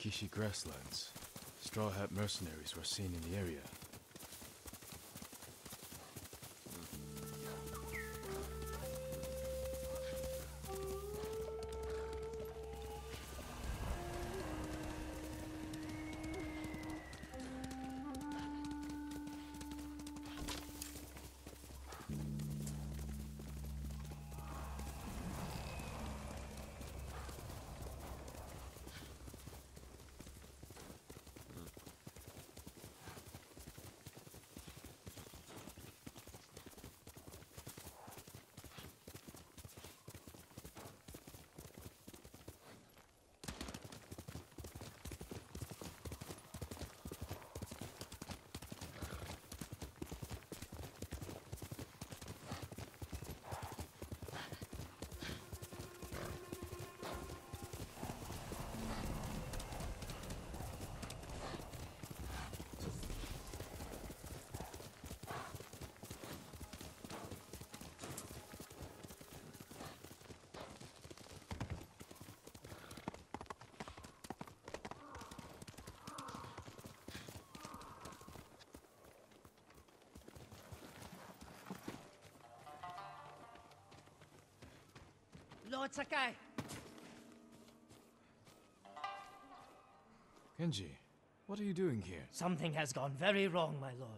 Kishi grasslands. Straw Hat mercenaries were seen in the area. Lord Sakai! Kenji, what are you doing here? Something has gone very wrong, my lord.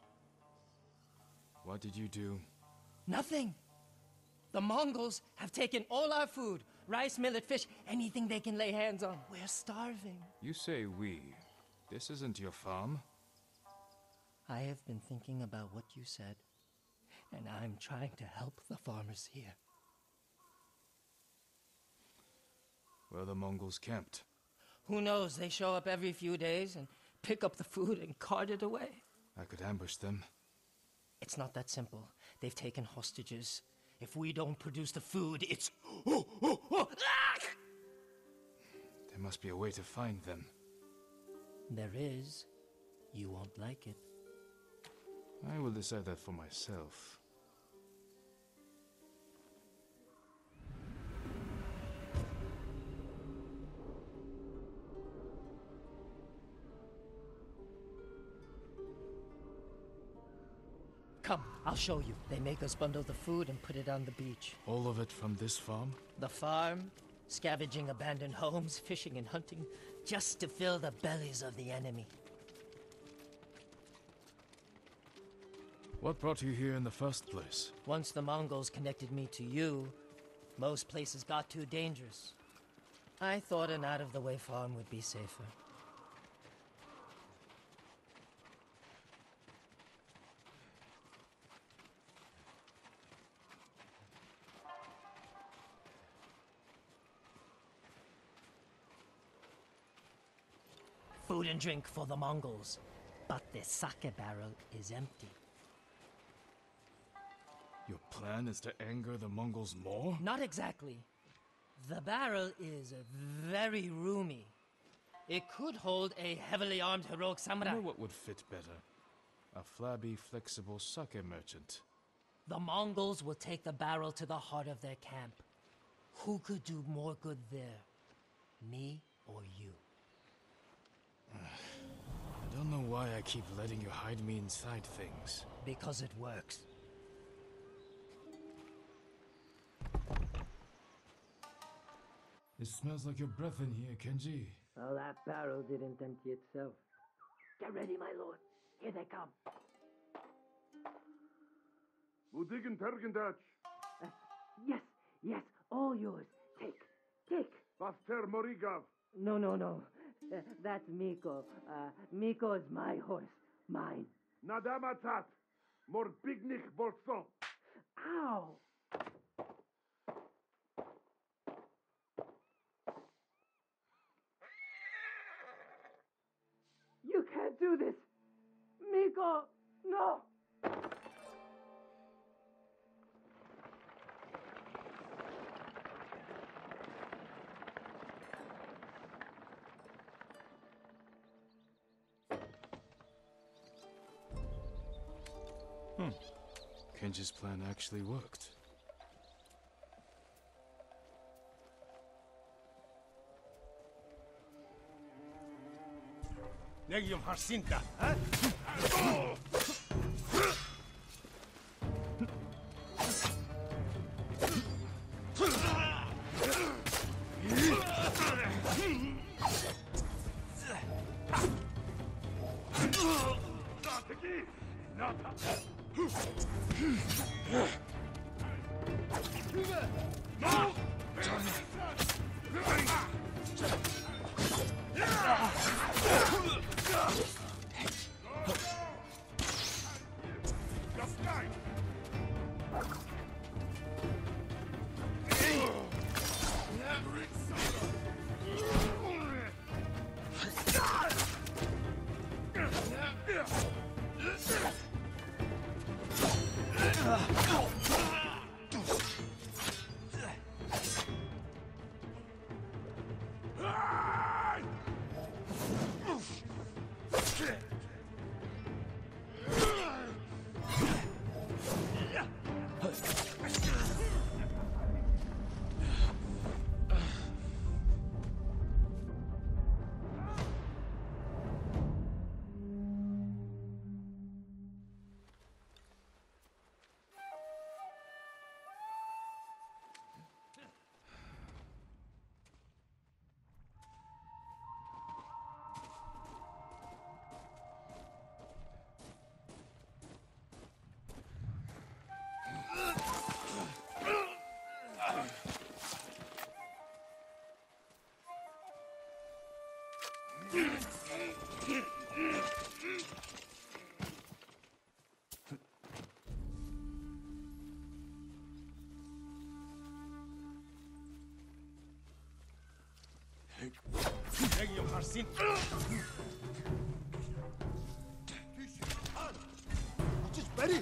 What did you do? Nothing! The Mongols have taken all our food. Rice, millet, fish, anything they can lay hands on. We're starving. You say we. This isn't your farm. I have been thinking about what you said, and I'm trying to help the farmers here. Where the Mongols camped? Who knows? They show up every few days and pick up the food and cart it away. I could ambush them. It's not that simple. They've taken hostages. If we don't produce the food, it's... There must be a way to find them. There is. You won't like it. I will decide that for myself. Come, I'll show you. They make us bundle the food and put it on the beach. All of it from this farm? The farm, scavenging abandoned homes, fishing and hunting, just to fill the bellies of the enemy. What brought you here in the first place? Once the Mongols connected me to you, most places got too dangerous. I thought an out-of-the-way farm would be safer. Food and drink for the Mongols, but the sake barrel is empty. Your plan is to anger the Mongols more? Not exactly. The barrel is very roomy. It could hold a heavily armed heroic samurai. I know what would fit better. A flabby, flexible sake merchant. The Mongols will take the barrel to the heart of their camp. Who could do more good there? Me or you? I don't know why I keep letting you hide me inside things. Because it works. It smells like your breath in here, Kenji. Well, that barrel didn't empty itself. Get ready, my lord. Here they come. Wudigen Tergendach. Yes, all yours. Take. Was ter Morigav. No. That's Miko. Miko is my horse. Mine. Nadamatat. Mor bignik bolson. Ow! You can't do this! Miko! No! Kenji's plan actually worked. Negium Harsinta. Negium Harsinta. Just ready.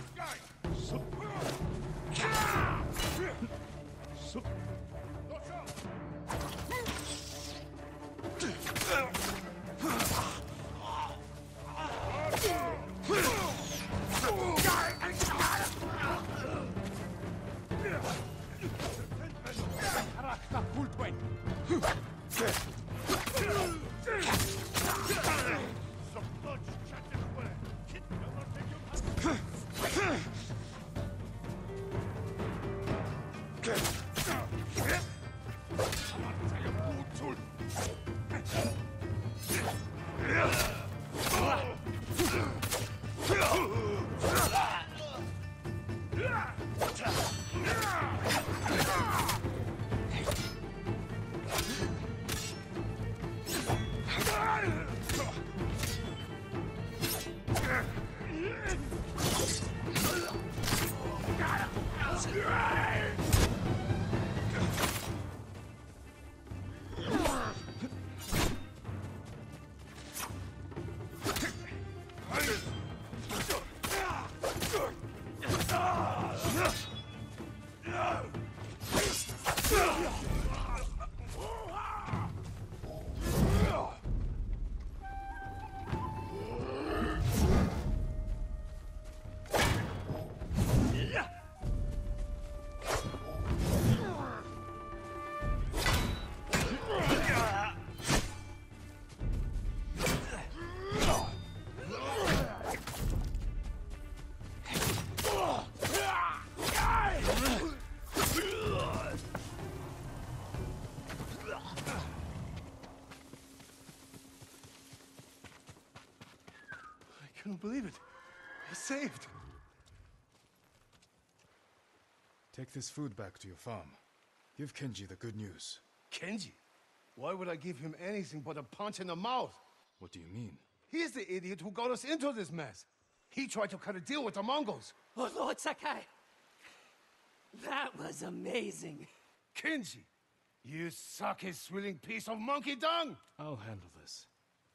I couldn't believe it. He's saved. Take this food back to your farm. Give Kenji the good news. Kenji? Why would I give him anything but a punch in the mouth? What do you mean? He's the idiot who got us into this mess. He tried to cut a deal with the Mongols. Oh, Lord Sakai! That was amazing! Kenji, you sake-swilling piece of monkey dung! I'll handle this.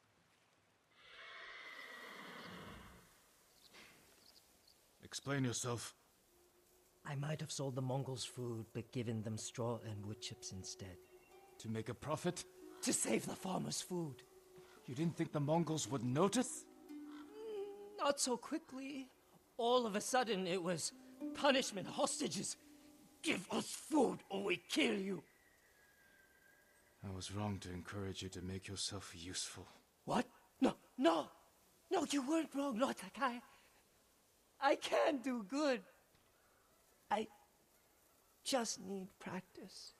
Explain yourself. I might have sold the Mongols food, but given them straw and wood chips instead. To make a profit? To save the farmers' food. You didn't think the Mongols would notice? Not so quickly. All of a sudden, it was punishment, hostages. Give us food or we kill you. I was wrong to encourage you to make yourself useful. What? No, No, no, you weren't wrong, Lord Takai. I can do good. I just need practice.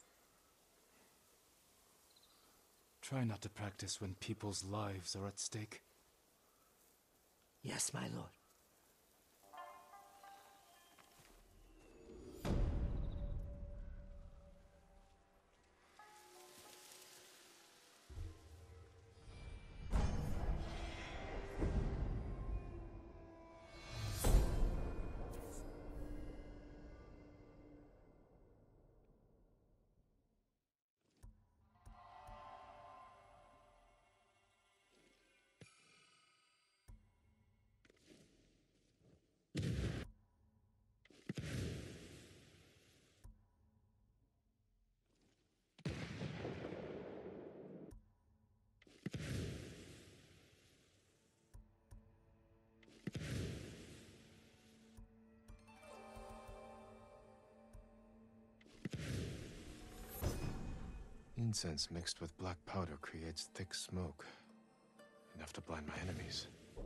Try not to practice when people's lives are at stake. Yes, my lord. Incense mixed with black powder creates thick smoke. Enough to blind my enemies.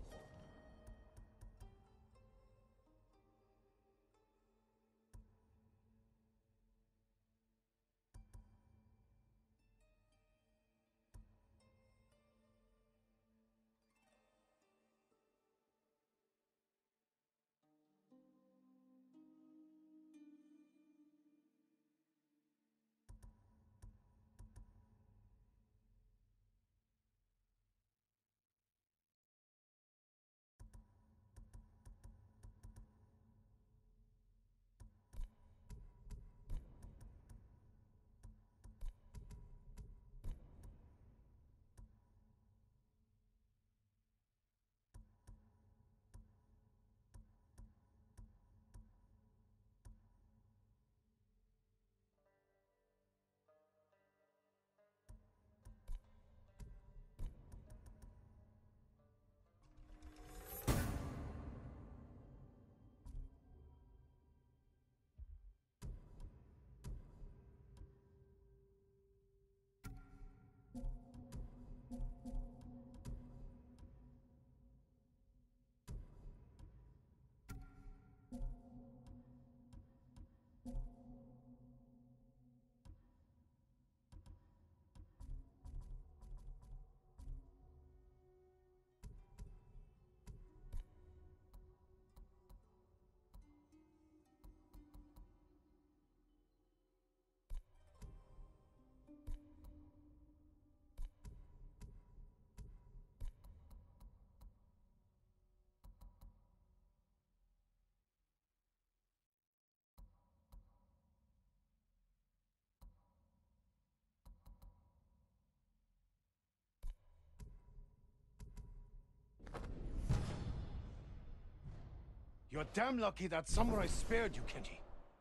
You're damn lucky that samurai spared you, Kenji.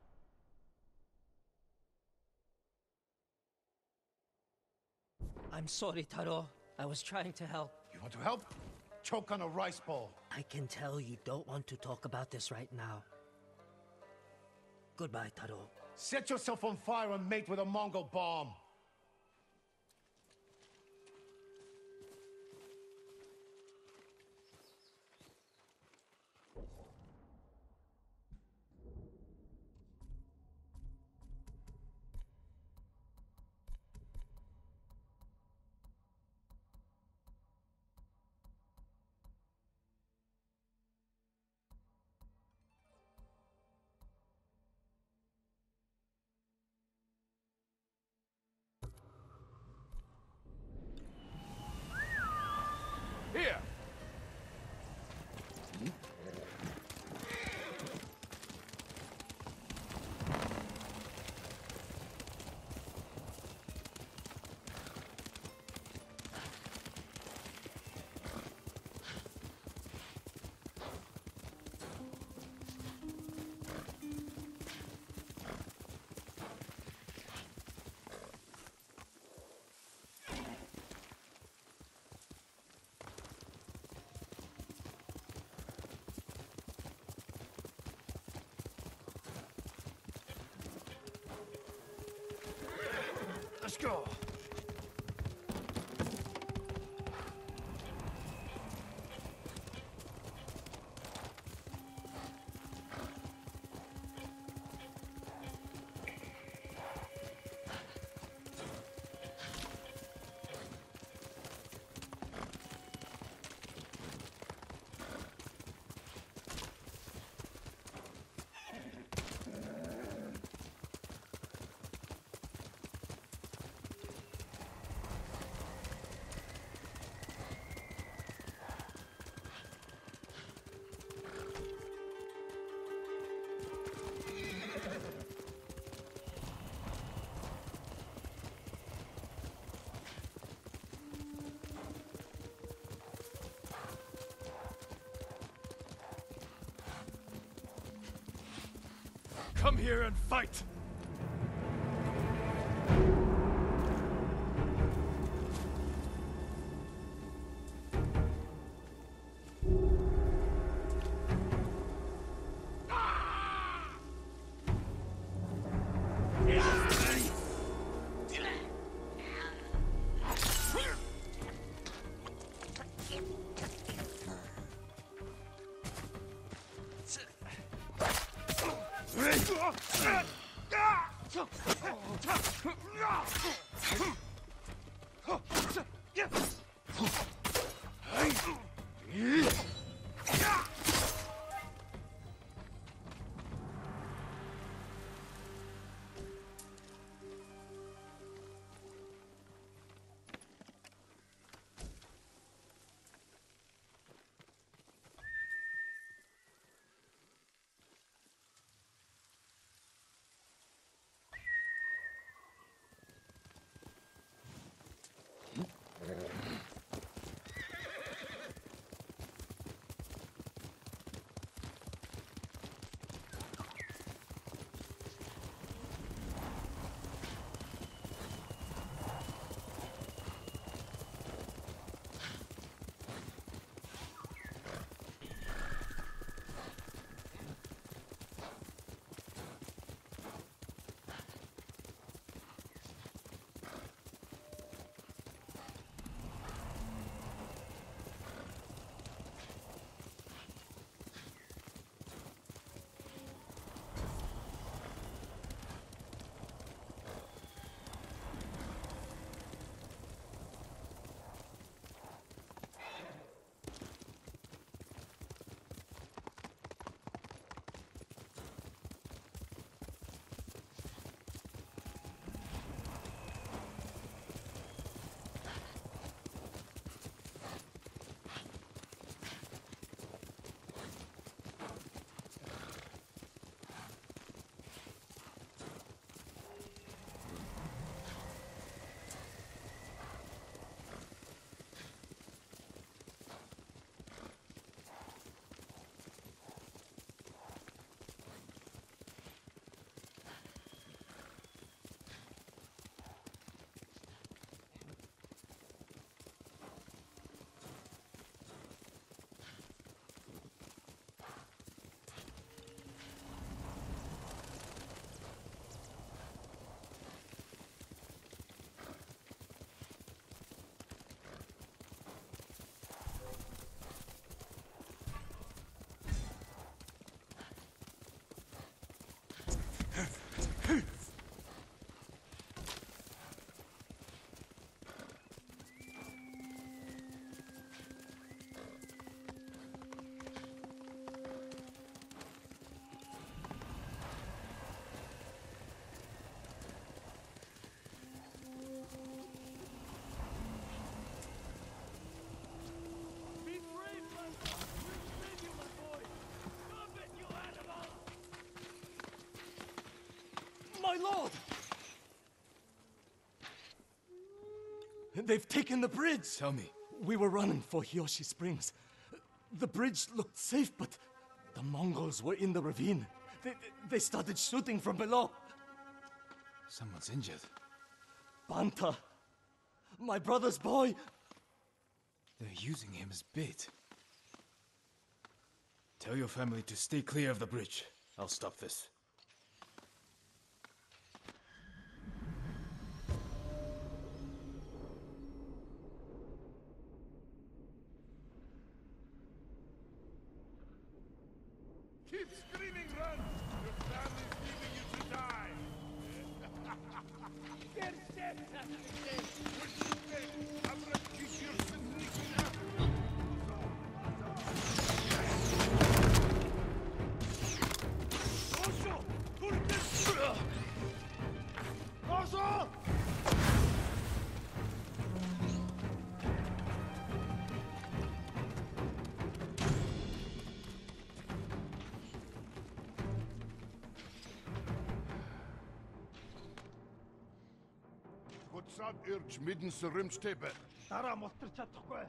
I'm sorry, Taro. I was trying to help. You want to help? Choke on a rice ball. I can tell you don't want to talk about this right now. Goodbye, Taro. Set yourself on fire and mate with a Mongol bomb. Here! Let's go. come here and fight! My lord! They've taken the bridge! Tell me. We were running for Hiyoshi Springs. The bridge looked safe, but the Mongols were in the ravine. They started shooting from below. Someone's injured. Banta, my brother's boy. They're using him as bait. Tell your family to stay clear of the bridge. I'll stop this. Keep screaming, run! Your family's leaving you to die! Sad urge midden sa rymstepe. Дараа мултарч чадахгүй.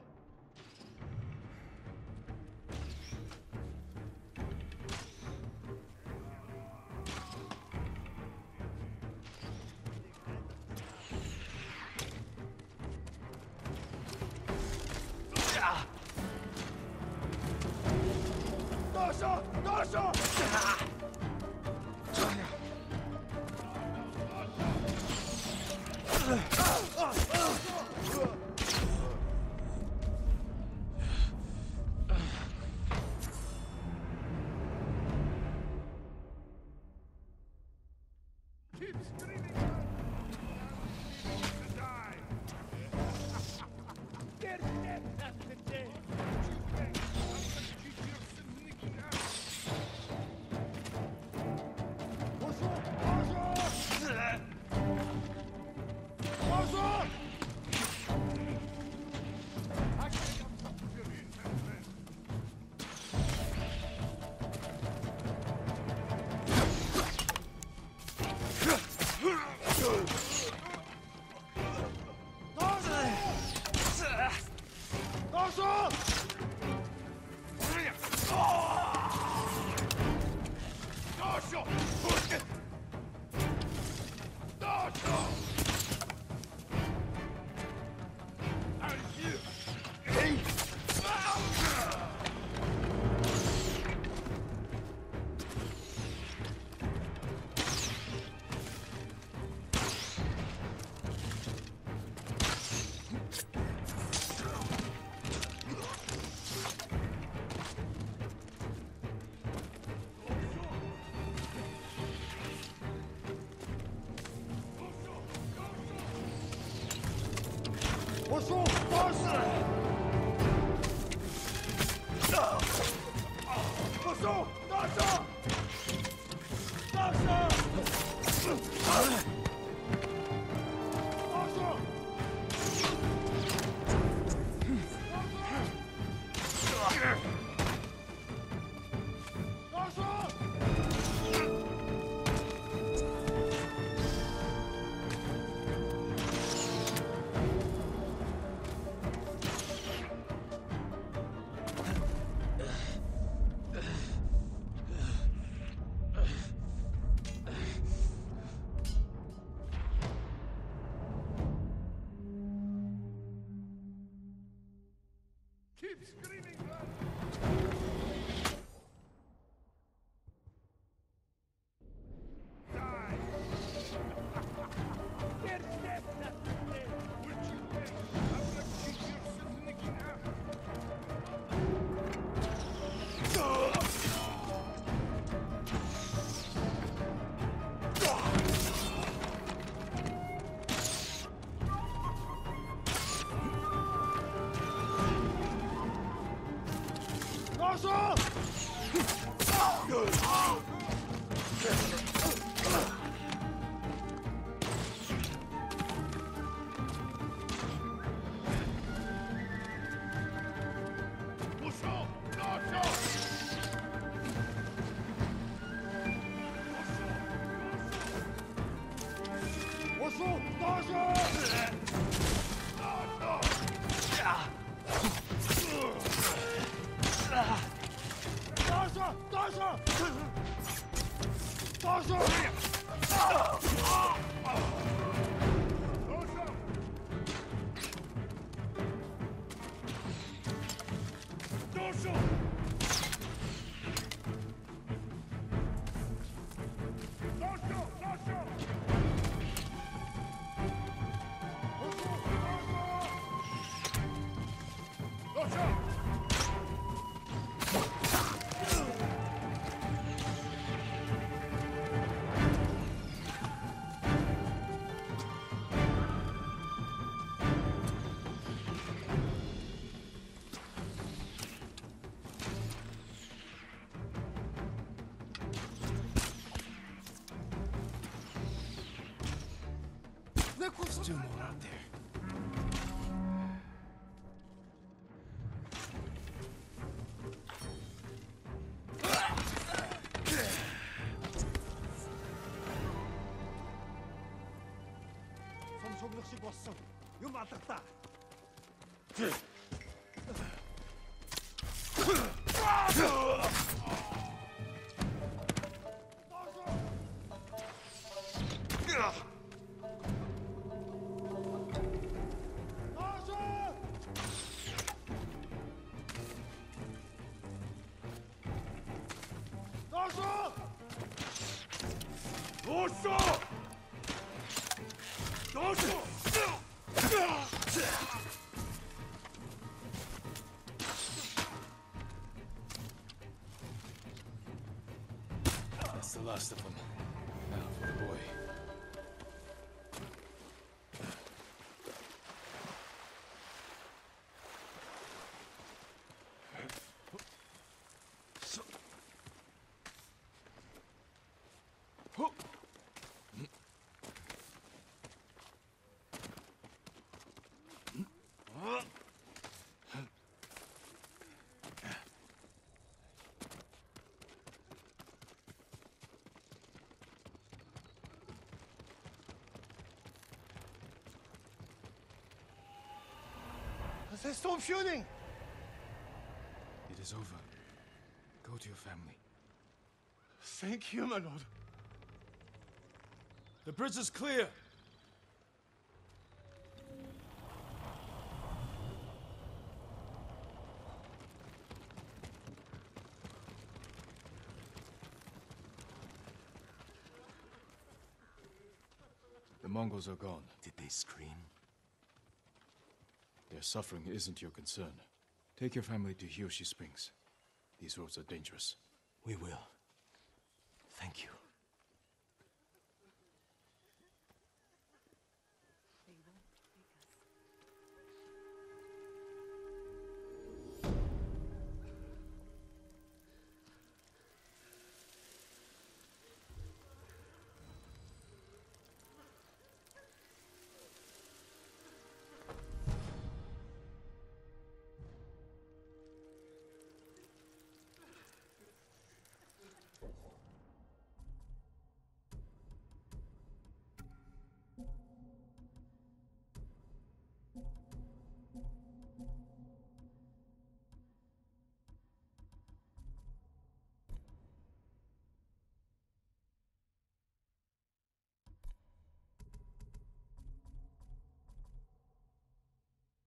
我说打死！我说打死！打死！打死！ Keep screaming, run! Die! They're dead, nothing. Would you wait? I would have kicked yourself in the kidnap. There's two more out there. 섬속력식 왔어. 이거 맞았다. That's the last of them. Now for the boy. They stop shooting! is over. Go to your family. Thank you, my lord. The bridge is clear! The Mongols are gone. Did they scream? Their suffering isn't your concern. Take your family to Hiyoshi Springs. These roads are dangerous. We will. Thank you.